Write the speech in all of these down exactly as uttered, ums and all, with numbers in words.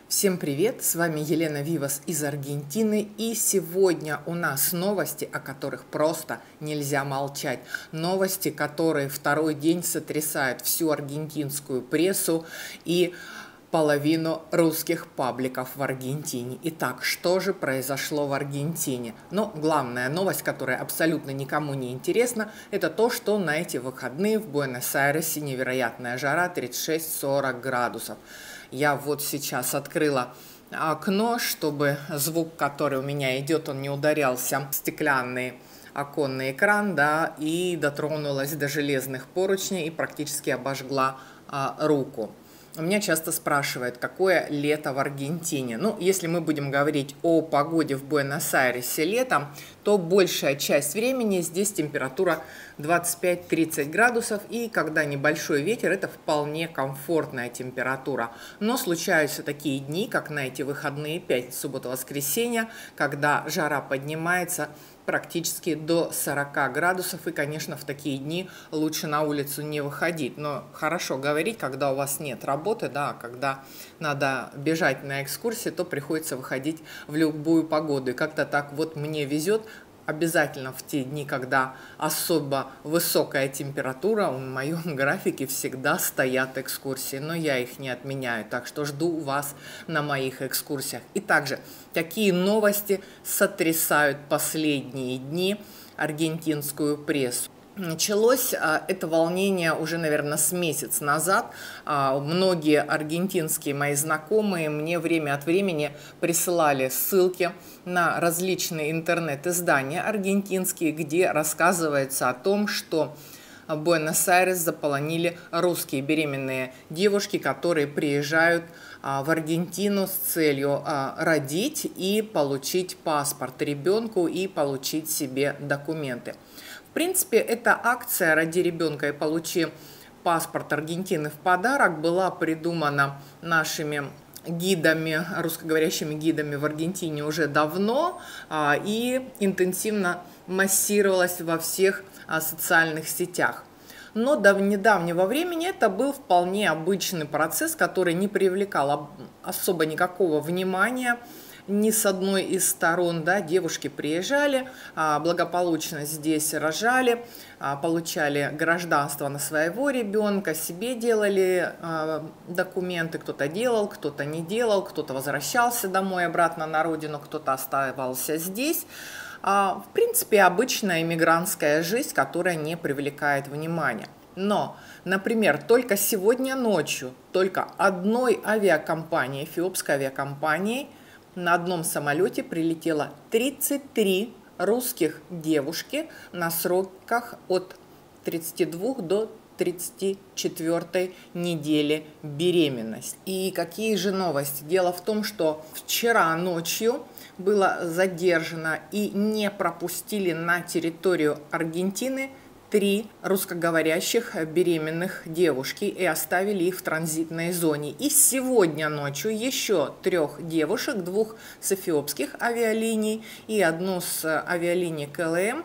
Всем привет! С вами Елена Вивас из Аргентины, и сегодня у нас новости, о которых просто нельзя молчать. Новости, которые второй день сотрясают всю аргентинскую прессу и половину русских пабликов в Аргентине. Итак, что же произошло в Аргентине? Ну, главная новость, которая абсолютно никому не интересна, это то, что на эти выходные в Буэнос-Айресе невероятная жара тридцать шесть — сорок градусов. Я вот сейчас открыла окно, чтобы звук, который у меня идет, он не ударялся в стеклянный оконный экран, да, и дотронулась до железных поручней и практически обожгла а, руку. Меня часто спрашивают, какое лето в Аргентине. Ну, если мы будем говорить о погоде в Буэнос-Айресе летом, то большая часть времени здесь температура двадцать пять — тридцать градусов, и когда небольшой ветер, это вполне комфортная температура. Но случаются такие дни, как на эти выходные, пятница, суббота, воскресенье, когда жара поднимается практически до сорока градусов, и, конечно, в такие дни лучше на улицу не выходить. Но хорошо говорить, когда у вас нет работы, да, когда надо бежать на экскурсии, то приходится выходить в любую погоду. И как-то так вот мне везет. Обязательно в те дни, когда особо высокая температура, в моем графике всегда стоят экскурсии, но я их не отменяю, так что жду вас на моих экскурсиях. И также, какие новости сотрясают последние дни аргентинскую прессу? Началось а, это волнение уже, наверное, с месяц назад. А, многие аргентинские мои знакомые мне время от времени присылали ссылки на различные интернет-издания аргентинские, где рассказывается о том, что Буэнос-Айрес заполонили русские беременные девушки, которые приезжают а, в Аргентину с целью а, родить и получить паспорт ребенку и получить себе документы. В принципе, эта акция «Роди ребенка и получи паспорт Аргентины в подарок» была придумана нашими гидами, русскоговорящими гидами в Аргентине уже давно а, и интенсивно массировалась во всех а, социальных сетях. Но до недавнего времени это был вполне обычный процесс, который не привлекал особо никакого внимания ни с одной из сторон. Да, девушки приезжали, благополучно здесь рожали, получали гражданство на своего ребенка, себе делали документы, кто-то делал, кто-то не делал, кто-то возвращался домой обратно на родину, кто-то оставался здесь. В принципе, обычная иммигрантская жизнь, которая не привлекает внимания. Но, например, только сегодня ночью, только одной авиакомпании, эфиопской авиакомпании, на одном самолете прилетело тридцать три русских девушки на сроках от тридцати двух до тридцати четвёртой недели беременности. И какие же новости? Дело в том, что вчера ночью было задержано и не пропустили на территорию Аргентины три русскоговорящих беременных девушки и оставили их в транзитной зоне. И сегодня ночью еще трех девушек, двух с эфиопских авиалиний и одну с авиалинии КЛМ,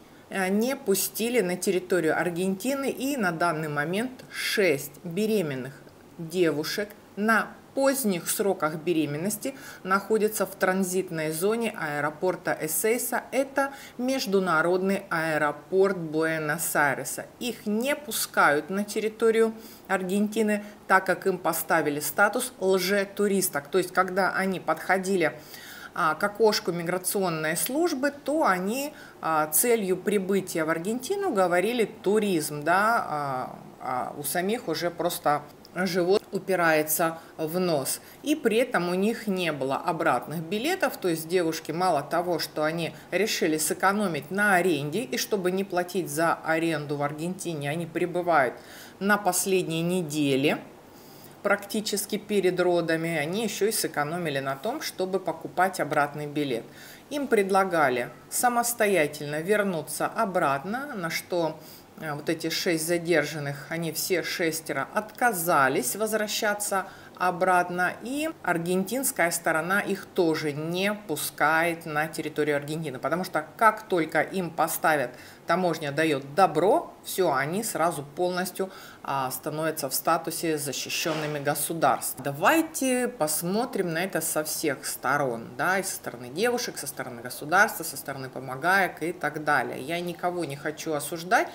не пустили на территорию Аргентины, и на данный момент шесть беременных девушек на поздних сроках беременности находятся в транзитной зоне аэропорта Эсейса. Это международный аэропорт Буэнос-Айреса. Их не пускают на территорию Аргентины, так как им поставили статус лжетуристок. То есть, когда они подходили к окошку миграционной службы, то они целью прибытия в Аргентину говорили туризм, да, а у самих уже просто живот упирается в нос. И при этом у них не было обратных билетов, то есть девушки мало того, что они решили сэкономить на аренде, и чтобы не платить за аренду в Аргентине, они прибывают на последней неделе, практически перед родами, они еще и сэкономили на том, чтобы покупать обратный билет. Им предлагали самостоятельно вернуться обратно, на что вот эти шесть задержанных, они все шестеро отказались возвращаться обратно, и аргентинская сторона их тоже не пускает на территорию Аргентины, потому что как только им поставят, таможня дает добро, все, они сразу полностью а, становятся в статусе защищенными государств. Давайте посмотрим на это со всех сторон, да, и со стороны девушек, со стороны государства, со стороны помогаек и так далее. Я никого не хочу осуждать,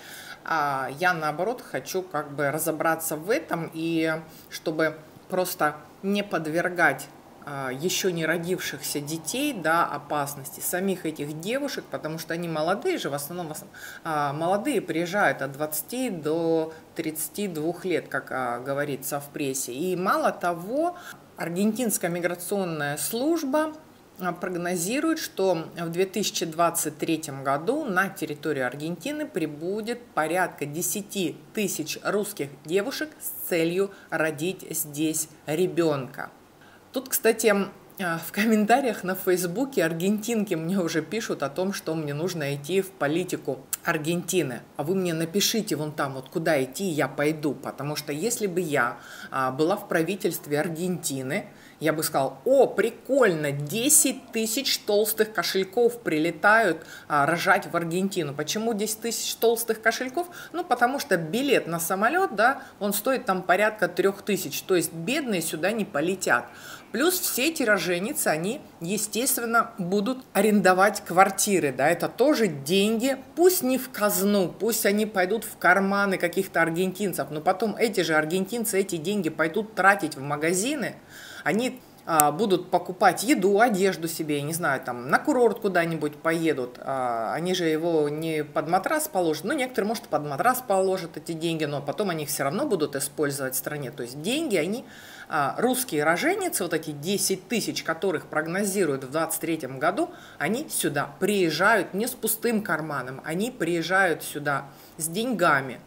а я наоборот хочу как бы разобраться в этом, и чтобы просто не подвергать а, еще не родившихся детей, да, опасности, самих этих девушек, потому что они молодые же, в основном, в основном а, молодые приезжают от двадцати до тридцати двух лет, как а, говорится в прессе. И мало того, аргентинская миграционная служба прогнозирует, что в две тысячи двадцать третьем году на территорию Аргентины прибудет порядка десяти тысяч русских девушек с целью родить здесь ребенка. Тут, кстати, в комментариях на Фейсбуке аргентинки мне уже пишут о том, что мне нужно идти в политику Аргентины. А вы мне напишите вон там, вот куда идти, я пойду. Потому что если бы я была в правительстве Аргентины, я бы сказал: о, прикольно, десять тысяч толстых кошельков прилетают а, рожать в Аргентину. Почему десять тысяч толстых кошельков? Ну, потому что билет на самолет, да, он стоит там порядка трех тысяч, то есть бедные сюда не полетят. Плюс все эти роженицы, они, естественно, будут арендовать квартиры, да, это тоже деньги, пусть не в казну, пусть они пойдут в карманы каких-то аргентинцев, но потом эти же аргентинцы эти деньги пойдут тратить в магазины, они а, будут покупать еду, одежду себе, я не знаю, там, на курорт куда-нибудь поедут, а, они же его не под матрас положат, ну, некоторые, может, под матрас положат эти деньги, но потом они их все равно будут использовать в стране, то есть деньги, они, а, русские роженицы, вот эти десять тысяч, которых прогнозируют в двадцать третьем году, они сюда приезжают не с пустым карманом, они приезжают сюда с деньгами.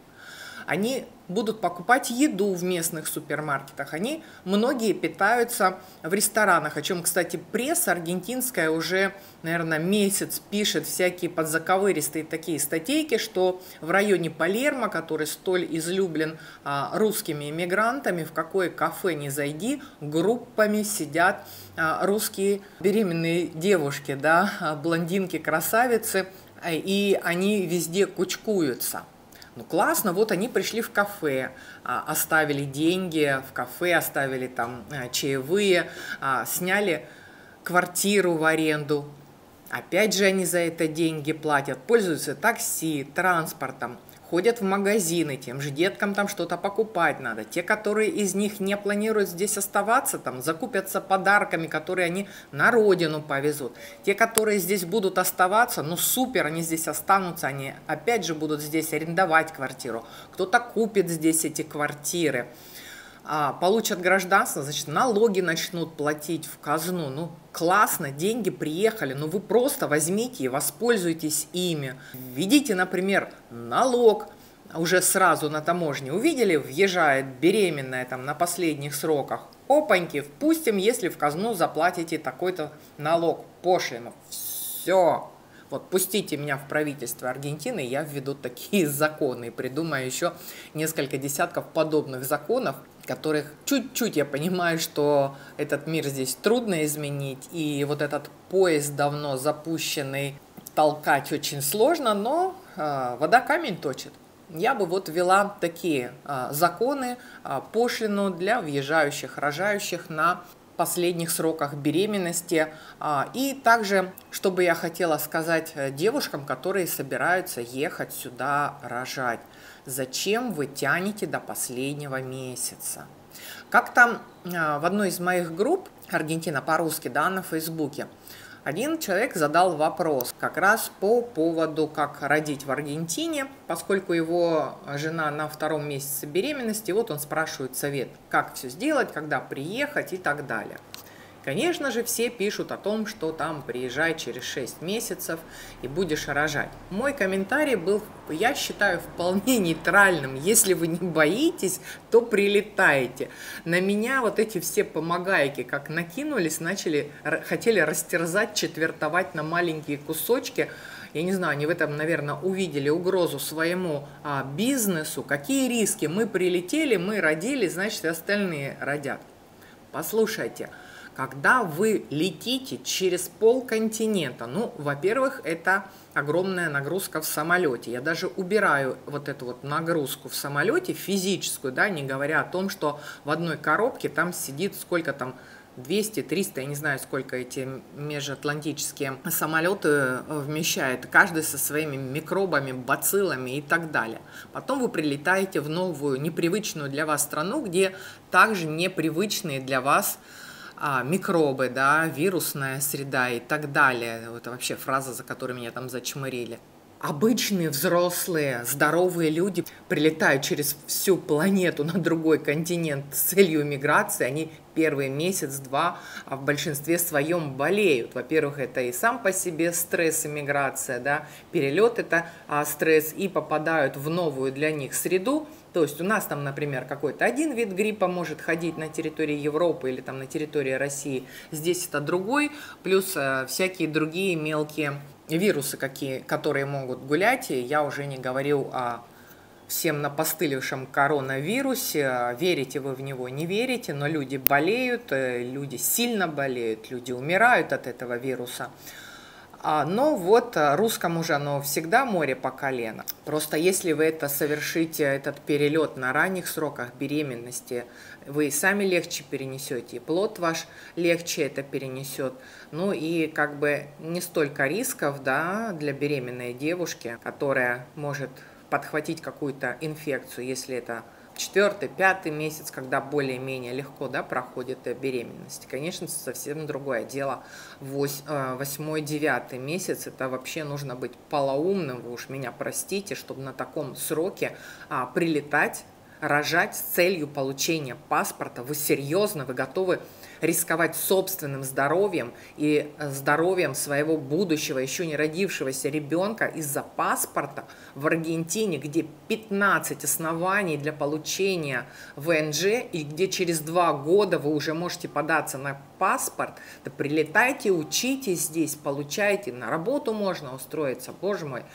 Они будут покупать еду в местных супермаркетах, они многие питаются в ресторанах, о чем, кстати, пресса аргентинская уже, наверное, месяц пишет всякие подзаковыристые такие статейки, что в районе Палермо, который столь излюблен а, русскими иммигрантами, в какое кафе не зайди, группами сидят а, русские беременные девушки, да, блондинки, красавицы, и они везде кучкуются. Ну классно, вот они пришли в кафе, оставили деньги в кафе, оставили там чаевые, сняли квартиру в аренду. Опять же они за это деньги платят, пользуются такси, транспортом, ходят в магазины, тем же деткам там что-то покупать надо. Те, которые из них не планируют здесь оставаться, там закупятся подарками, которые они на родину повезут. Те, которые здесь будут оставаться, ну супер, они здесь останутся, они опять же будут здесь арендовать квартиру. Кто-то купит здесь эти квартиры, а, получат гражданство, значит, налоги начнут платить в казну. Ну, классно, деньги приехали, но вы просто возьмите и воспользуйтесь ими. Введите, например, налог уже сразу на таможне. Увидели, въезжает беременная там на последних сроках. Опаньки, впустим, если в казну заплатите такой-то налог, пошлину. Все. Вот пустите меня в правительство Аргентины, я введу такие законы и придумаю еще несколько десятков подобных законов, которых чуть-чуть я понимаю, что этот мир здесь трудно изменить, и вот этот поезд давно запущенный толкать очень сложно, но э, вода камень точит. Я бы вот ввела такие э, законы, э, пошлину для въезжающих, рожающих на последних сроках беременности. И также, что бы я хотела сказать девушкам, которые собираются ехать сюда рожать. Зачем вы тянете до последнего месяца? Как-то в одной из моих групп «Аргентина по-русски», да, на Фейсбуке, один человек задал вопрос как раз по поводу, как родить в Аргентине, поскольку его жена на втором месяце беременности, вот он спрашивает совет, как все сделать, когда приехать и так далее. Конечно же, все пишут о том, что там приезжай через шесть месяцев и будешь рожать. Мой комментарий был, я считаю, вполне нейтральным. Если вы не боитесь, то прилетайте. На меня вот эти все помогайки как накинулись, начали, хотели растерзать, четвертовать на маленькие кусочки. Я не знаю, они в этом, наверное, увидели угрозу своему а, бизнесу. Какие риски? Мы прилетели, мы родили, значит, и остальные родят. Послушайте, когда вы летите через полконтинента, ну, во-первых, это огромная нагрузка в самолете. Я даже убираю вот эту вот нагрузку в самолете, физическую, да, не говоря о том, что в одной коробке там сидит сколько там, двести триста, я не знаю, сколько эти межатлантические самолеты вмещают, каждый со своими микробами, бациллами и так далее. Потом вы прилетаете в новую, непривычную для вас страну, где также непривычные для вас а, микробы, да, вирусная среда и так далее. Это вообще фраза, за которой меня там зачмырили. Обычные взрослые, здоровые люди прилетают через всю планету на другой континент с целью миграции. Они первый месяц-два а в большинстве своем болеют. Во-первых, это и сам по себе стресс и миграция, да, перелет это а, стресс, и попадают в новую для них среду. То есть у нас там, например, какой-то один вид гриппа может ходить на территории Европы или там на территории России. Здесь это другой, плюс э, всякие другие мелкие вирусы, какие, которые могут гулять. И я уже не говорю о всем напостылившем коронавирусе. Верите вы в него, не верите, но люди болеют, люди сильно болеют, люди умирают от этого вируса. Но вот русскому же оно всегда море по колено. Просто если вы это совершите, этот перелет на ранних сроках беременности, вы сами легче перенесете, и плод ваш легче это перенесет. Ну и как бы не столько рисков, да, для беременной девушки, которая может подхватить какую-то инфекцию, если это четвертый, пятый месяц, когда более-менее легко, да, проходит беременность. Конечно, совсем другое дело. Восьмой, девятый месяц, это вообще нужно быть полоумным, вы уж меня простите, чтобы на таком сроке а, прилетать, рожать с целью получения паспорта. Вы серьезно, вы готовы рисковать собственным здоровьем и здоровьем своего будущего, еще не родившегося ребенка из-за паспорта в Аргентине, где пятнадцать оснований для получения вэ эн жэ и где через два года вы уже можете податься на паспорт, да прилетайте, учитесь здесь, получайте, на работу можно устроиться, боже мой.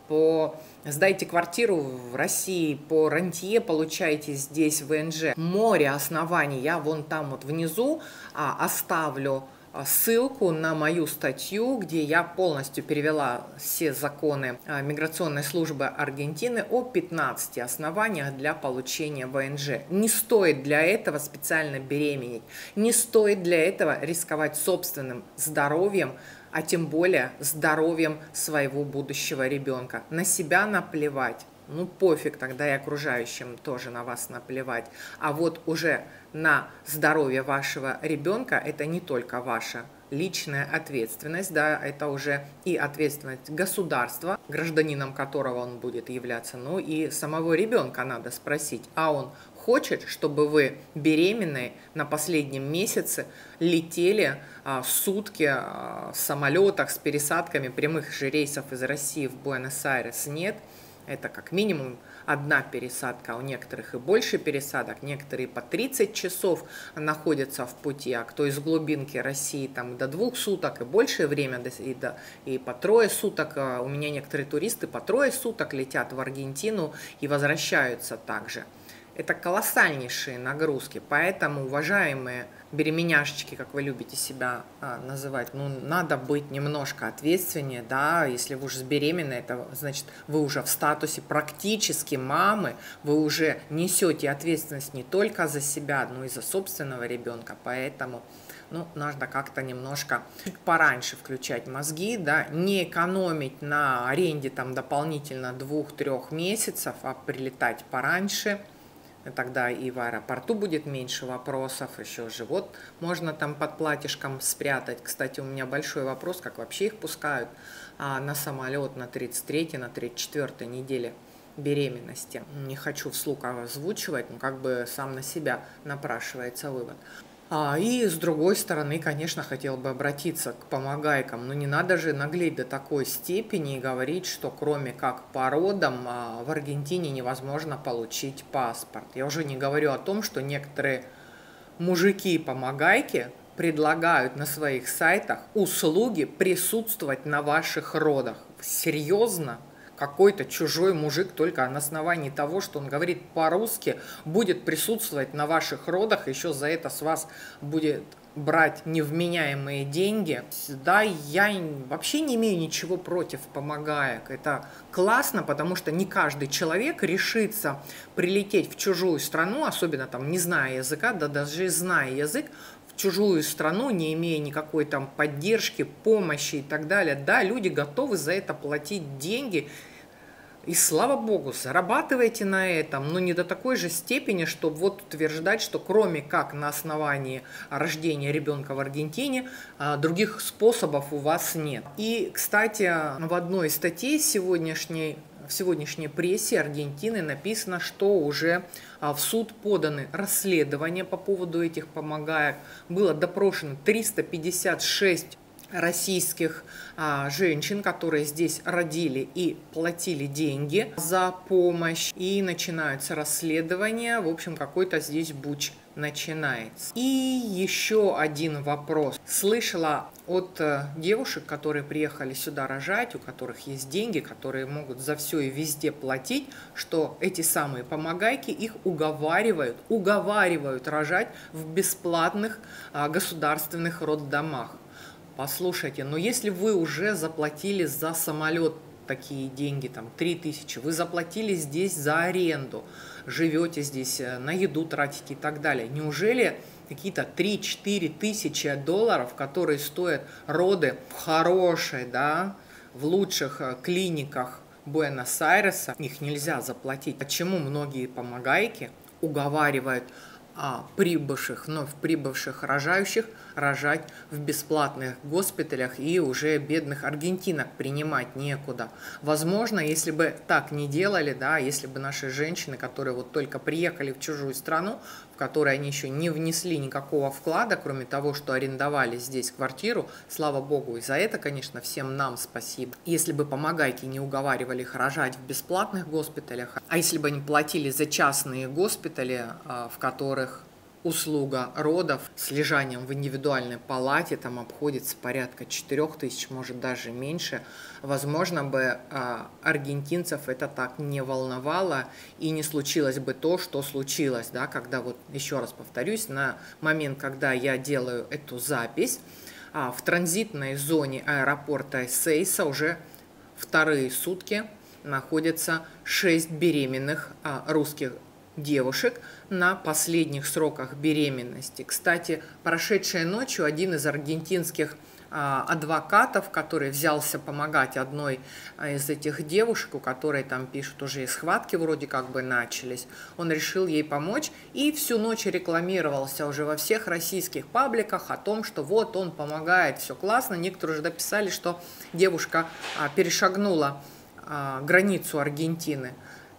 По сдайте квартиру в России, по рантье получаете здесь вэ эн жэ. Море оснований. Я вон там вот внизу а, оставлю ссылку на мою статью, где я полностью перевела все законы а, миграционной службы Аргентины о пятнадцати основаниях для получения вэ эн жэ. Не стоит для этого специально беременеть, не стоит для этого рисковать собственным здоровьем, а тем более здоровьем своего будущего ребенка. На себя наплевать, ну пофиг, тогда и окружающим тоже на вас наплевать. А вот уже на здоровье вашего ребенка это не только ваша личная ответственность, да, это уже и ответственность государства, гражданином которого он будет являться, ну и самого ребенка надо спросить, а он хочет, чтобы вы беременные на последнем месяце летели а, сутки а, в самолетах с пересадками прямых же рейсов из России в Буэнос-Айрес? Нет, это как минимум одна пересадка, у некоторых и больше пересадок, некоторые по тридцать часов находятся в пути, а кто из глубинки России там до двух суток и большее время, и, до, и по трое суток, у меня некоторые туристы по трое суток летят в Аргентину и возвращаются также. Это колоссальнейшие нагрузки, поэтому, уважаемые беременяшечки, как вы любите себя а, называть, ну, надо быть немножко ответственнее, да, если вы уже беременны, это значит, вы уже в статусе практически мамы, вы уже несете ответственность не только за себя, но и за собственного ребенка, поэтому, ну, нужно как-то немножко пораньше включать мозги, да, не экономить на аренде там дополнительно двух-трех месяцев, а прилетать пораньше. Тогда и в аэропорту будет меньше вопросов, еще живот можно там под платьишком спрятать. Кстати, у меня большой вопрос, как вообще их пускают а, на самолет на тридцать третьей, на тридцать четвёртой неделе беременности. Не хочу вслух озвучивать, но как бы сам на себя напрашивается вывод. А, и с другой стороны, конечно, хотел бы обратиться к помогайкам, но не надо же наглеть до такой степени и говорить, что кроме как по родам а, в Аргентине невозможно получить паспорт. Я уже не говорю о том, что некоторые мужики-помогайки предлагают на своих сайтах услуги присутствовать на ваших родах. Серьезно? какой-то чужой мужик только на основании того, что он говорит по-русски, будет присутствовать на ваших родах, еще за это с вас будет брать невменяемые деньги. Да, я вообще не имею ничего против помогаек. Это классно, потому что не каждый человек решится прилететь в чужую страну, особенно там не зная языка, да даже зная язык, в чужую страну, не имея никакой там поддержки, помощи и так далее. Да, люди готовы за это платить деньги. И слава богу, зарабатывайте на этом, но не до такой же степени, чтобы вот утверждать, что кроме как на основании рождения ребенка в Аргентине, других способов у вас нет. И, кстати, в одной из статей сегодняшней, в сегодняшней прессе Аргентины написано, что уже в суд поданы расследования по поводу этих помогаек. Было допрошено триста пятьдесят шесть российских а, женщин, которые здесь родили и платили деньги за помощь. И начинаются расследования. В общем, какой-то здесь буч начинается. И еще один вопрос. Слышала от э, девушек, которые приехали сюда рожать, у которых есть деньги, которые могут за все и везде платить, что эти самые помогайки их уговаривают, уговаривают рожать в бесплатных э, государственных роддомах. Послушайте, но если вы уже заплатили за самолет такие деньги, там три тысячи, вы заплатили здесь за аренду, живете здесь, на еду тратите и так далее, неужели какие-то три-четыре тысячи долларов, которые стоят роды в хорошей, да, в лучших клиниках Буэнос-Айреса, их нельзя заплатить? Почему многие помогайки уговаривают а, прибывших, вновь прибывших рожающих рожать в бесплатных госпиталях, и уже бедных аргентинок принимать некуда? Возможно, если бы так не делали, да, если бы наши женщины, которые вот только приехали в чужую страну, в которой они еще не внесли никакого вклада, кроме того, что арендовали здесь квартиру, слава богу, и за это, конечно, всем нам спасибо. Если бы помогайки не уговаривали их рожать в бесплатных госпиталях, а если бы они платили за частные госпитали, в которых услуга родов с лежанием в индивидуальной палате там обходится порядка четырёх тысяч, может даже меньше, возможно бы а, аргентинцев это так не волновало и не случилось бы то, что случилось, да, когда вот, еще раз повторюсь, на момент, когда я делаю эту запись, а, в транзитной зоне аэропорта Эсейса уже вторые сутки находятся шесть беременных а, русских девушек на последних сроках беременности. Кстати, прошедшей ночью один из аргентинских а, адвокатов, который взялся помогать одной а, из этих девушек, у которой там пишут, уже и схватки вроде как бы начались, он решил ей помочь и всю ночь рекламировался уже во всех российских пабликах о том, что вот он помогает, все классно. Некоторые уже дописали, что девушка а, перешагнула а, границу Аргентины.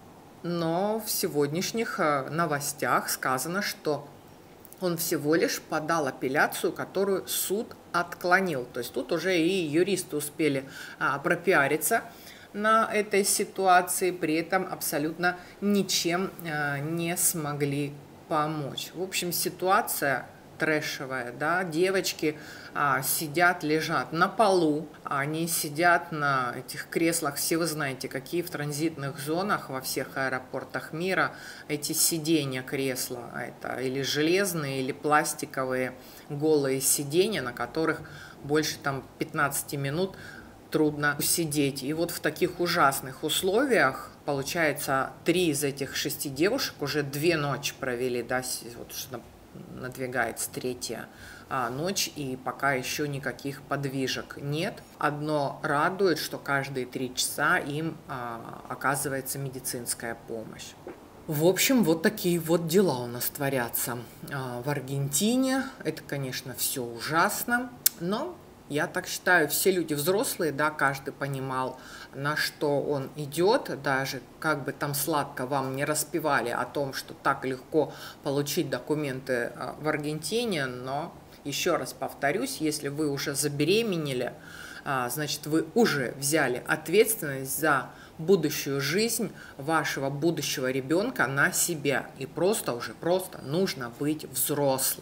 Но в сегодняшних новостях сказано, что он всего лишь подал апелляцию, которую суд отклонил. То есть тут уже и юристы успели а, пропиариться на этой ситуации, при этом абсолютно ничем а, не смогли помочь. В общем, ситуация трэшевая, да, девочки а, сидят, лежат на полу, они сидят на этих креслах, все вы знаете, какие в транзитных зонах во всех аэропортах мира эти сиденья кресла, это или железные, или пластиковые голые сиденья, на которых больше там пятнадцати минут трудно сидеть. И вот в таких ужасных условиях, получается, три из этих шести девушек уже две ночи провели, да, вот что надвигается третья а, ночь, и пока еще никаких подвижек нет. Одно радует, что каждые три часа им а, оказывается медицинская помощь. В общем, вот такие вот дела у нас творятся а, в Аргентине. Это, конечно, все ужасно, но я так считаю, все люди взрослые, да, каждый понимал, на что он идет, даже как бы там сладко вам не распевали о том, что так легко получить документы в Аргентине, но еще раз повторюсь, если вы уже забеременели, значит, вы уже взяли ответственность за будущую жизнь вашего будущего ребенка на себя, и просто уже просто нужно быть взрослым.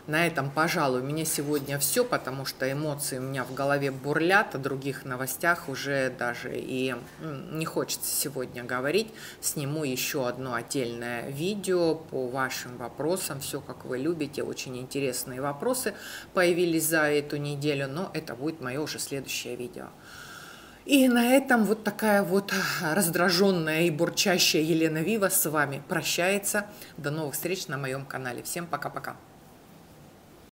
На этом, пожалуй, у меня сегодня все, потому что эмоции у меня в голове бурлят, о других новостях уже даже и не хочется сегодня говорить. Сниму еще одно отдельное видео по вашим вопросам, все как вы любите, очень интересные вопросы появились за эту неделю, но это будет мое уже следующее видео. И на этом вот такая вот раздраженная и бурчащая Елена Вивас с вами прощается. До новых встреч на моем канале. Всем пока-пока.